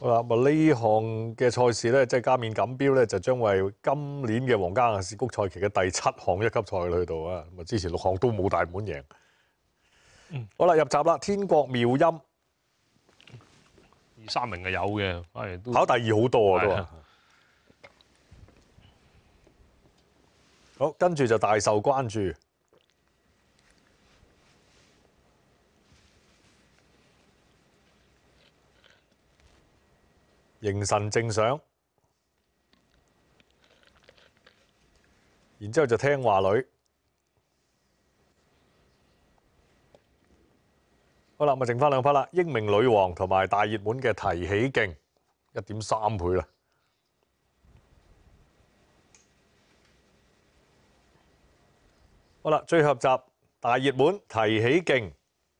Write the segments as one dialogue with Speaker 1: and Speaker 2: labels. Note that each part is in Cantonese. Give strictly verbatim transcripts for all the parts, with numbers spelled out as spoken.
Speaker 1: 好啦，咁呢項嘅賽事咧，即係加冕錦標咧，就將為今年嘅皇家亞士谷賽期嘅第七項一級賽去到啊！咁啊，之前六項都冇大滿贏。嗯，好啦，入閘啦，天國妙音
Speaker 2: 二三名係有嘅，係都
Speaker 1: 考第二好多啊都話。好，跟住就大受關注。形神正想，然之後就聽話女。好啦，咪剩翻兩匹啦，英明女王同埋大熱門嘅提起勁，一點三倍啦。好啦，最後集大熱門提起勁。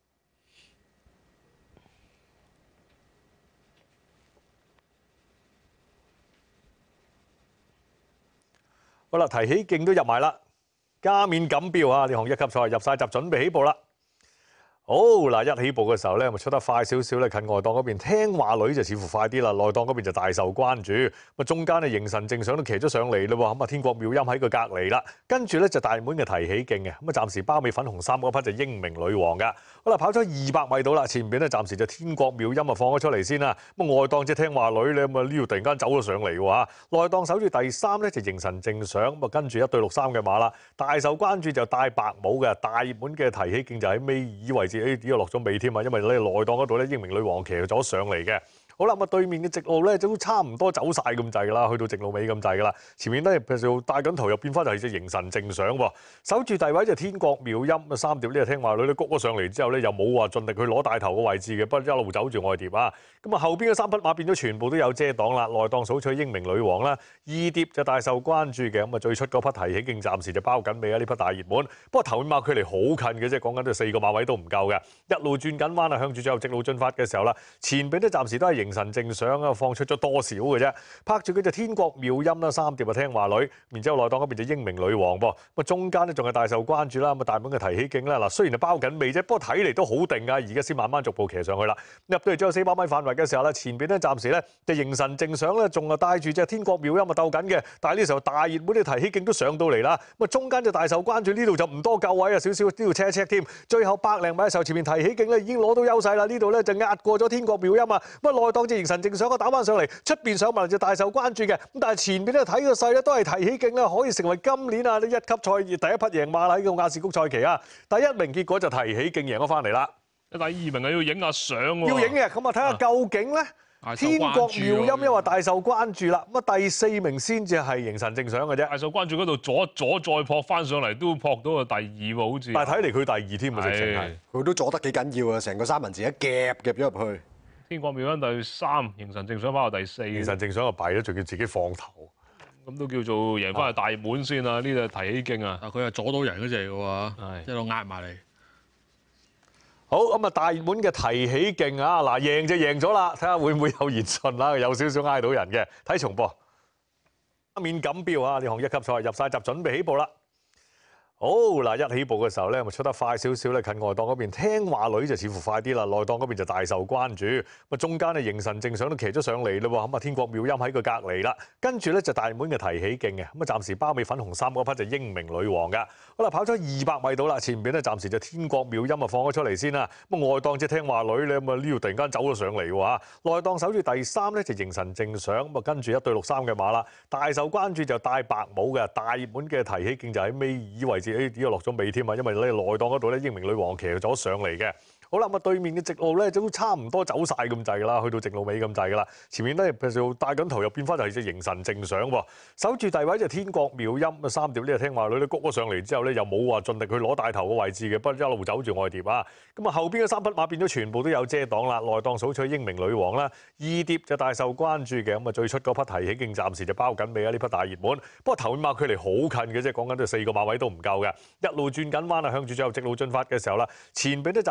Speaker 1: 好啦，提起勁都入埋啦，加冕錦標啊！呢項一級賽入晒閘，準備起步啦。好嗱，一起步嘅時候咧，咪出得快少少咧，近外檔嗰邊聽話女就似乎快啲啦，內檔嗰邊就大受關注。咁中間咧形神正想都騎咗上嚟啦喎，咁啊天國妙音喺佢隔離啦，跟住咧就大滿嘅提起勁嘅，咁啊暫時包尾粉紅衫嗰匹就英明女王噶。好啦，跑咗二百米到啦，前邊咧暫時就天國妙音啊放咗出嚟先啦。咁外檔即係聽話女咧，咁啊呢度突然間走咗上嚟喎嚇，內檔守住第三咧就形神正想，咁啊跟住一對六三嘅馬啦，大受關注就戴白帽嘅大熱門嘅提起勁就喺尾二位置。誒點解落咗尾添啊？因為咧內檔嗰度咧英明女王騎咗上嚟嘅。好啦，咁啊對面嘅直路咧都差唔多走晒咁滯㗎啦，去到直路尾咁滯㗎啦。前面咧就帶緊頭又變翻就係隻形神正想喎，守住第位就天國妙音啊三碟呢個聽話女咧谷咗上嚟之後咧又冇話盡力去攞大頭嘅位置嘅，不過一路走住外碟啊。咁啊後邊嘅三匹馬變咗全部都有遮擋啦，內檔數取英明女王啦，二碟就大受關注嘅，咁啊最出嗰匹提起勁暫時就包緊尾啊呢匹大熱門，不過頭馬距離好近嘅啫，講緊都四個馬位都唔夠嘅，一路轉緊彎啊向住最後直路進發嘅時候啦，前邊都暫時都係形神正想啊放出咗多少嘅啫，拍住佢就天國妙音啦，三碟啊聽話女，然之後內檔嗰邊就英明女王噃，咁啊中間咧仲係大受關注啦，咁啊大滿嘅提起勁啦，嗱雖然係包緊尾啫，不過睇嚟都好定㗎，而家先慢慢逐步騎上去啦，入到嚟最後四百米範圍嘅時候咧，前邊咧暫時咧就形神正想咧仲係帶住隻天國妙音啊鬥緊嘅，但係呢時候大熱門嘅提起勁都上到嚟啦，咁啊中間就大受關注，呢度就唔多夠位啊，少少都要車一車添，最後百零米嘅時候前面提起勁咧已經攞到優勢啦，呢度咧就壓過咗天國妙音啊，咁啊內檔隻形神正想啊打翻上嚟，出邊上埋就大受關注嘅，咁但係前邊咧睇個勢咧都係提起勁啦，可以成為今年啊呢一級賽第一匹贏馬啦，喺個亞士谷賽期啊，第一名結果就提起勁贏咗翻嚟啦。
Speaker 2: 第二名係要影下相喎，
Speaker 1: 要影嘅，咁啊睇下究竟咧。天國妙音因為大受關注啦，咁啊第四名先至係形神正想嘅啫。
Speaker 2: 大受關注嗰度左左再撲翻上嚟，都撲到個第二喎，好似。
Speaker 1: 但係睇嚟佢第二添啊，直情係。
Speaker 3: 佢都阻得幾緊要啊！成個三文治一夾夾咗入去。
Speaker 2: 天國妙音第三，形神正想跑到第四。
Speaker 1: 形神正想就弊咗，仲要自己放頭。
Speaker 2: 咁都叫做贏翻係大滿先啊！呢度提起勁啊！
Speaker 4: 啊，佢係阻到人嗰隻嘅喎，一路壓埋嚟。
Speaker 1: 好咁啊！大熱門嘅提起勁啊！嗱，贏就贏咗啦，睇下會唔會有言順啦，有少少挨到人嘅。睇重播。加冕錦標啊！呢項一級賽入晒閘，準備起步啦。好嗱，一起步嘅時候咧，咪出得快少少咧，近外檔嗰邊聽話女就似乎快啲啦，內檔嗰邊就大受關注。咁啊中間咧形神正想都騎咗上嚟啦喎，咁啊天國妙音喺佢隔離啦，跟住咧就大滿嘅提起勁嘅，咁啊暫時包尾粉紅衫嗰匹就英明女王噶。好啦，跑咗二百米到啦，前邊咧暫時就天國妙音啊放咗出嚟先啦。咁啊外檔即係聽話女咧，咁啊呢度突然間走咗上嚟喎嚇，內檔守住第三咧就形神正想，咁啊跟住一對六三嘅馬啦，大受關注就戴白帽嘅大熱門嘅提起勁就喺尾二位置。誒點解落咗尾添啊？因為咧內檔嗰度咧英明女王騎咗上嚟嘅。好啦，咁啊對面嘅直路咧都差唔多走晒咁滯㗎啦，去到直路尾咁滯㗎啦。前面咧就帶緊頭又變翻就係隻形神正想喎，守住第位就天國妙音啊三碟呢個聽話女咧谷咗上嚟之後咧又冇話盡力去攞大頭嘅位置嘅，不過一路走住外碟啊。咁啊後邊嘅三匹馬變咗全部都有遮擋啦，內檔數取英明女王啦，二碟就大受關注嘅，咁啊最出嗰匹提起勁暫時就包緊尾啊呢匹大熱門，不過頭馬距離好近嘅啫，講緊都四個馬位都唔夠嘅，一路轉緊彎啊向住最後直路進發嘅時候啦，前邊都暫時都係形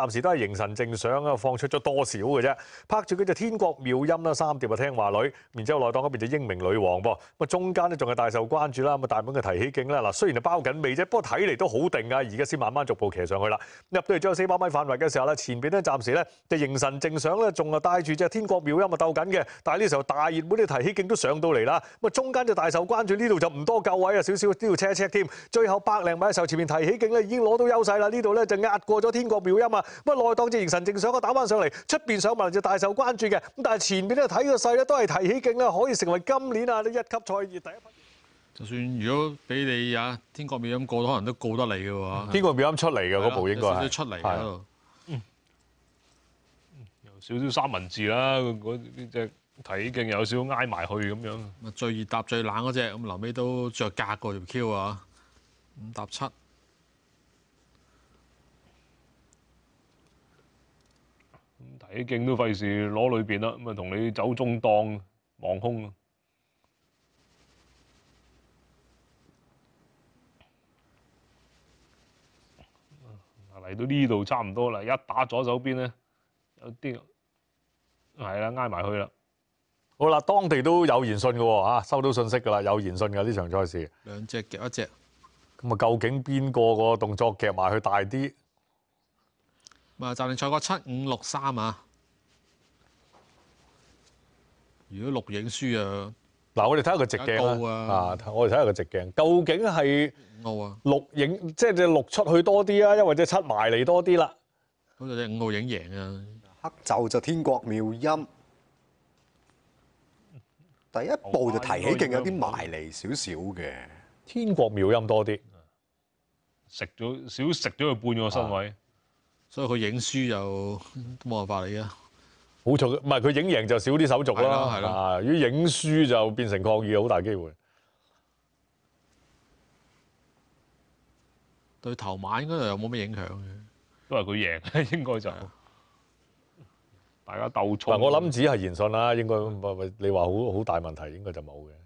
Speaker 1: 形神正想啊，放出咗多少嘅啫，拍住佢就天國妙音啦，三碟啊聽話女，然之後內檔嗰邊就英明女王噃，咁啊中間咧仲係大受關注啦，咁啊大本嘅提起勁啦，嗱雖然係包緊尾啫，不過睇嚟都好定啊，而家先慢慢逐步騎上去啦，入到嚟最後四百米範圍嘅時候咧，前邊咧暫時咧就形神正想咧仲係帶住隻天國妙音啊鬥緊嘅，但係呢時候大熱門啲提起勁都上到嚟啦，咁啊中間就大受關注，呢度就唔多夠位啊，少少都要車一車添，最後百零米嘅時候前面提起勁咧已經攞到優勢啦，呢度咧就壓過咗天國妙音啊，咁啊內檔隻形神正想啊打翻上嚟，出邊上埋就大受關注嘅，咁但係前面咧睇個勢咧都係提起勁啦，可以成為今年啊呢一級賽第一匹。
Speaker 4: 就算如果俾你啊天國妙音過，可能都告得你嘅喎。
Speaker 1: 天國妙音出嚟嘅嗰部應該係
Speaker 4: 出嚟喺度，
Speaker 2: 有少少三文治啦，嗰啲隻提起勁有少少挨埋去咁樣。
Speaker 4: 咪最熱搭最冷嗰只，咁臨尾都着格過條 Q 啊，五搭七。
Speaker 2: 提起勁都費事攞裏邊啦，咁啊同你走中檔望空。嚟到呢度差唔多啦，一打左手邊咧有啲係啦，挨埋去啦。
Speaker 1: 好啦，當地都有言訊嘅喎嚇，收到信息㗎啦，有言訊㗎呢場賽事。
Speaker 4: 兩隻夾一隻。
Speaker 1: 咁啊，究竟邊個個動作夾埋去大啲？
Speaker 4: 咁啊，暫定賽果七五六三啊！如果錄影輸啊，
Speaker 1: 嗱，我哋睇下個直鏡啦。啊，我哋睇下個直鏡，究竟係
Speaker 4: 五號啊？
Speaker 1: 錄影即係隻錄出去多啲啊，因為隻七埋嚟多啲啦。
Speaker 4: 咁就隻五號影贏啊！
Speaker 3: 黑袖就天國妙音，第一步就提起勁有啲埋嚟少少嘅。
Speaker 1: 天國妙音多啲，
Speaker 2: 食咗少食咗佢半個身位，
Speaker 1: 啊、
Speaker 4: 所以佢影輸就都冇辦法嚟啊！
Speaker 1: 好彩唔係佢影贏就少啲手續啦，係啦。如果影輸就變成抗議，好大機會。
Speaker 4: 對頭馬應該又冇咩影響嘅，
Speaker 2: 都係佢贏，應該就大家鬥衝。
Speaker 1: 我諗只係言訊啦，應該你話好好大問題，應該就冇嘅。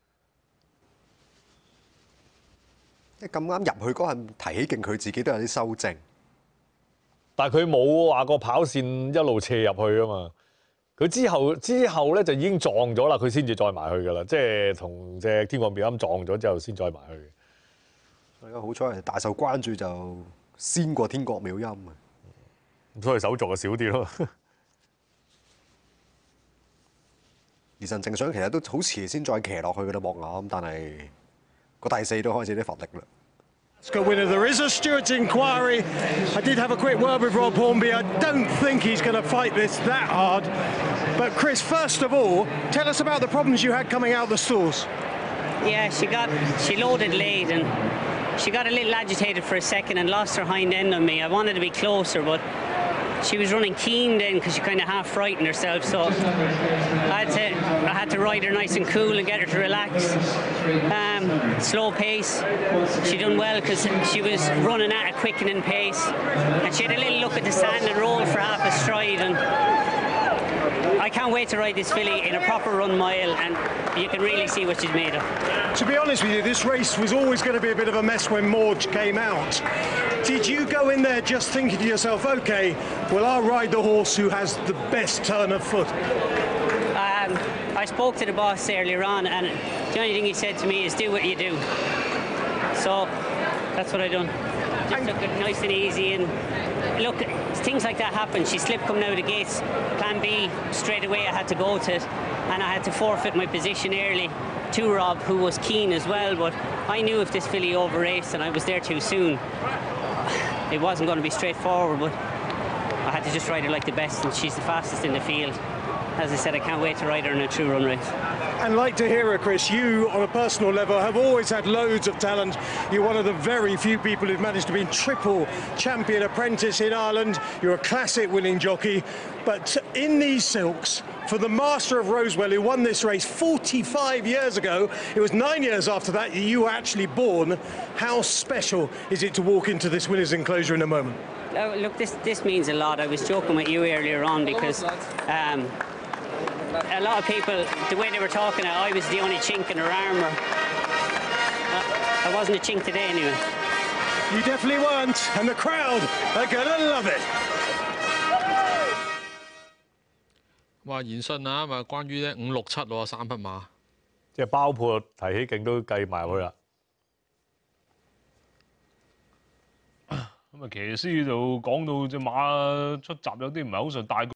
Speaker 3: 即係咁啱入去嗰陣提起勁，佢自己都有啲修正。
Speaker 1: 但係佢冇話個跑線一路斜入去啊嘛，佢之後之後咧就已經撞咗啦，佢先至再埋去㗎啦，即係同隻天國妙音撞咗之後先再埋去。
Speaker 3: 大家好彩大受關注就先過天國妙音啊，
Speaker 1: 所以手續就少啲咯。
Speaker 3: 形神正想其實都好遲先再騎落去㗎啦，莫雅咁，但係個第四都開始啲乏力啦。
Speaker 5: Good winner. There is a Stewart's inquiry. I did have a quick word with Rob Hornby. I don't think he's going to fight this that hard. But Chris, first of all, tell us about the problems you had coming out the stalls.
Speaker 6: Yeah, she got she loaded late and she got a little agitated for a second and lost her hind end on me. I wanted to be closer, but she was running keen then because she kind of half frightened herself. So I had to I had to ride her nice and cool and get her to relax. Um, slow pace. She done well because she was running at a quickening pace, and she had a little look at the sand and roll for half a stride. And I can't wait to ride this filly in a proper run mile, and you can really see what she's made of.
Speaker 5: To be honest with you, this race was always going to be a bit of a mess when Morge came out. Did you go in there just thinking to yourself, OK, well, I'll ride the horse who has the best turn of foot?
Speaker 6: Um, I spoke to the boss earlier on, and the only thing he said to me is do what you do. So that's what I done. Just took it nice and easy, and look, things like that happen. She slipped coming out of the gates. Plan B, straight away I had to go to it, and I had to forfeit my position early to Rob, who was keen as well, but I knew if this filly over-raced and I was there too soon, it wasn't going to be straightforward, but I had to just ride her like the best, and she's the fastest in the field. As I said, I can't wait to ride her in a true run race.
Speaker 5: And like to hear it, Chris, you, on a personal level, have always had loads of talent. You're one of the very few people who've managed to be triple champion apprentice in Ireland. You're a classic winning jockey. But in these silks, for the master of Rosewell, who won this race forty-five years ago, it was nine years after that you were actually born. How special is it to walk into this winner's enclosure in a moment?
Speaker 6: Uh, look, this, this means a lot. I was joking with you earlier on because um, a lot of people, the way they were talking, I was the only chink in her armour. I wasn't a chink today anyway.
Speaker 5: You definitely weren't, and the crowd are gonna love it.
Speaker 4: 話延伸啊，咁啊關於咧五六七喎三匹馬。
Speaker 1: 即係包括提起勁都計埋入去啦。
Speaker 2: 咁啊，騎師就講到只馬出閘有啲唔係好順大。